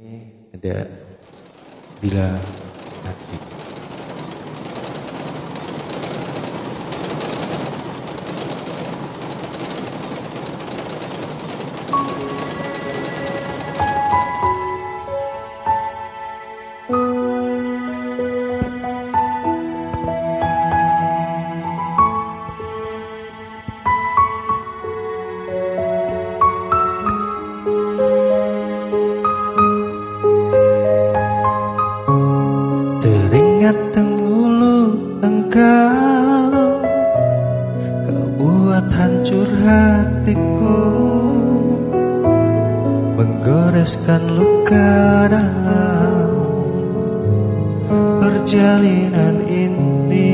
Ada Bila Hati. Teringat dahulu engkau, kau buat hancur hatiku, menggoreskan luka dalam perjalanan ini.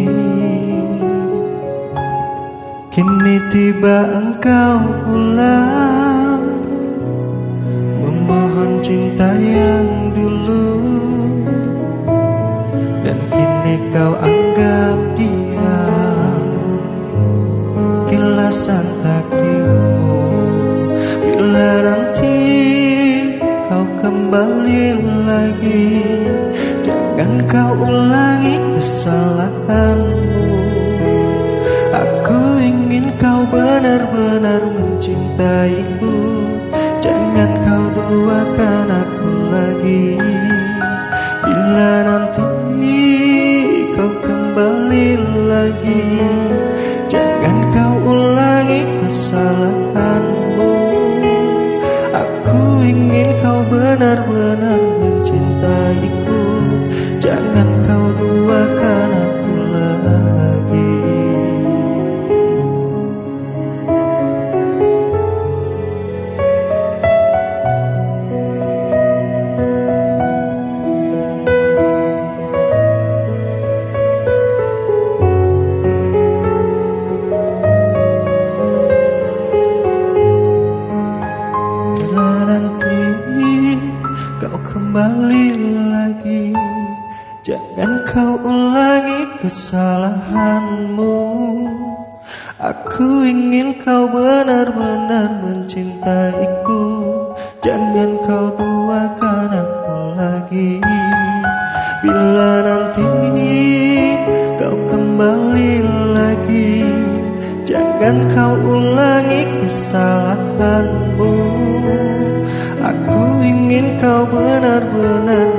Kini tiba engkau pulang, memohon cinta yang dulu, dan kini kau anggap dia kilasan takdirmu. Bila nanti kau kembali lagi, jangan kau ulangi kesalahanmu. Aku ingin kau benar-benar mencintaiku, jangan kau duakan aku lagi. Bila nanti kau kembali lagi, jangan kau ulangi kesalahanmu. Aku ingin kau benar-benar mencintaiku, jangan kau duakan aku lagi. Kau kembali lagi, jangan kau ulangi kesalahanmu. Aku ingin kau benar-benar mencintaiku, jangan kau duakan aku lagi. Bila nanti kau kembali lagi, jangan kau ulangi kesalahanmu. Aku ingin kau benar-benar